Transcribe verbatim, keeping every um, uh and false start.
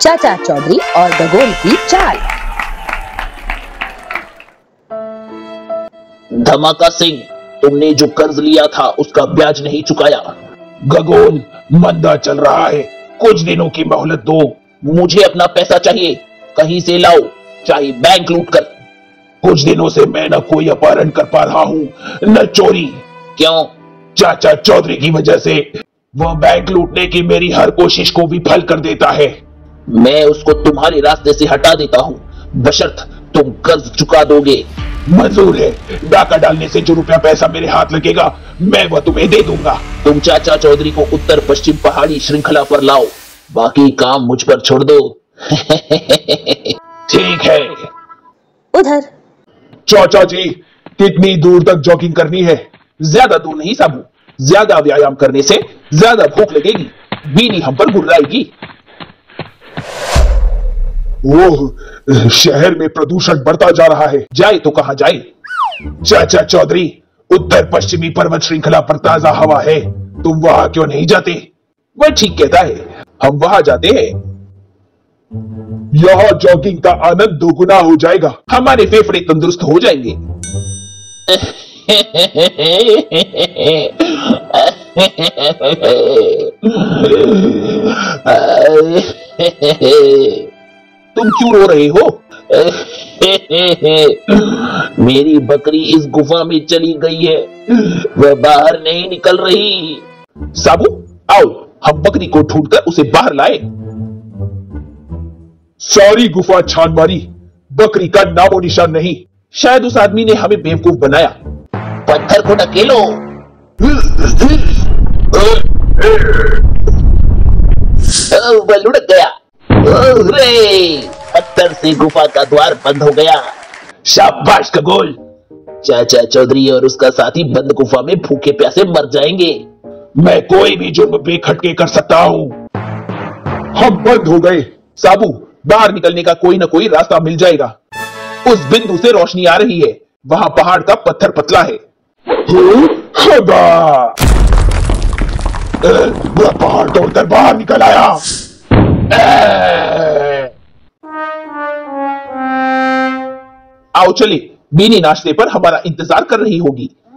चाचा चौधरी और गगोल की चाल। धमाका सिंह, तुमने जो कर्ज लिया था उसका ब्याज नहीं चुकाया। गगोल, मंदा चल रहा है, कुछ दिनों की मोहलत दो। मुझे अपना पैसा चाहिए, कहीं से लाओ, चाहे बैंक लूट कर। कुछ दिनों से मैं न कोई अपहरण कर पा रहा हूँ न चोरी। क्यों? चाचा चौधरी की वजह से। वह बैंक लूटने की मेरी हर कोशिश को विफल कर देता है। मैं उसको तुम्हारे रास्ते से हटा देता हूँ, बशर्त तुम कर्ज चुका दोगे। मंजूर है। डाका डालने से जो रुपया पैसा मेरे हाथ लगेगा मैं वह तुम्हें दे दूंगा। तुम चाचा चौधरी को उत्तर पश्चिम पहाड़ी श्रृंखला पर लाओ, बाकी काम मुझ पर छोड़ दो। ठीक है। उधर चाचा जी, कितनी दूर तक जॉगिंग करनी है? ज्यादा दूर नहीं साबू, ज्यादा व्यायाम करने से ज्यादा भूख लगेगी, बीनी हम पर गुर्राएगी। ओह, शहर में प्रदूषण बढ़ता जा रहा है। जाए तो कहां जाए? चाचा चौधरी, उत्तर पश्चिमी पर्वत श्रृंखला पर ताजा हवा है, तुम वहां क्यों नहीं जाते? वह ठीक कहता है, हम वहां जाते हैं। यहां जॉगिंग का आनंद दोगुना हो जाएगा, हमारे फेफड़े तंदुरुस्त हो जाएंगे। तुम क्यों रो रहे हो? मेरी बकरी इस गुफा में चली गई है, वह बाहर नहीं निकल रही। साबू, आओ हम बकरी को ढूंढकर उसे बाहर लाए। सारी गुफा छान मारी, बकरी का नामो निशान नहीं। शायद उस आदमी ने हमें बेवकूफ बनाया। पत्थर को ढकेलो। वह लुढ़क गया। अरे, पत्थर से गुफा का द्वार बंद हो गया। शाबाश गगोल। चाचा चौधरी और उसका साथी बंद गुफा में भूखे प्यासे मर जाएंगे। मैं कोई भी जुर्म बेखटके कर सकता हूँ। हम बंद हो गए। साबू, बाहर निकलने का कोई ना कोई रास्ता मिल जाएगा। उस बिंदु से रोशनी आ रही है, वहां पहाड़ का पत्थर पतला है। वह पहाड़ तोड़कर बाहर निकल आया। आओ चले, बीनी नाश्ते पर हमारा इंतजार कर रही होगी।